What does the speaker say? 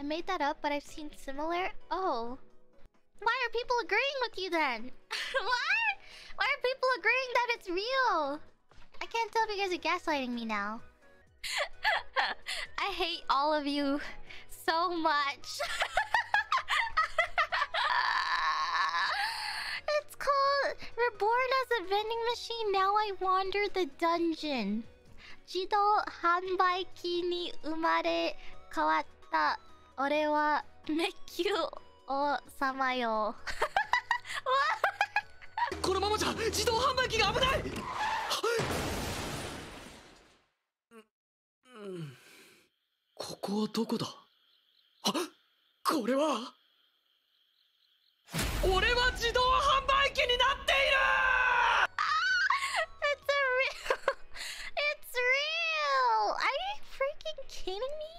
I made that up, but I've seen similar. Oh. Why are people agreeing with you then? What? Why are people agreeing that it's real? I can't tell if you guys are gaslighting me now. I hate all of you so much. It's called Reborn as a Vending Machine. Now I wander the dungeon. Jido hanbaiki ni umare kawatta. Ore wa mekkyu o samayo. What? このままじゃ自動販売機が危ない。ここはどこだ。あ、これは。俺は自動販売機になっている。 It's real. Are you freaking kidding me?